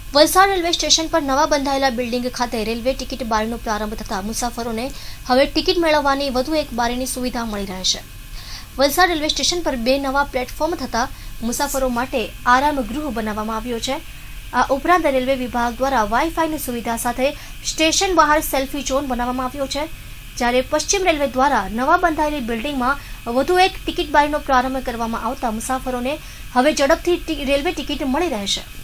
Valsad railway station પર નવા બંધાયેલા બિલ્ડિંગ ખાતે રેલવે ટિકિટ બારીનો પ્રારંભ થતાં મુસાફરોને હવે ટિકિટ મેળવવાની વધુ એક બારીની સુવિધા મળી રહેશે। વલસાડ રેલવે સ્ટેશન પર 2 નવા પ્લેટફોર્મ થતાં મુસાફરો માટે આરામ ગૃહ બનાવવામાં આવ્યો છે। આ ઉપરાંત રેલવે વિભાગ દ્વારા વાઈફાઈની સુવિધા સાથે સ્ટેશન બહાર સેલ્ફી ઝોન બનાવવામાં આવ્યો છે, જ્યારે પશ્ચિમ રેલવે દ્વારા નવા બંધાયેલી બિલ્ડિંગમાં વધુ એક ટિકિટ બારીનો પ્રારંભ કરવામાં આવતા મુસાફરોને હવે ઝડપથી રેલવે ટિકિટ મળી રહેશે।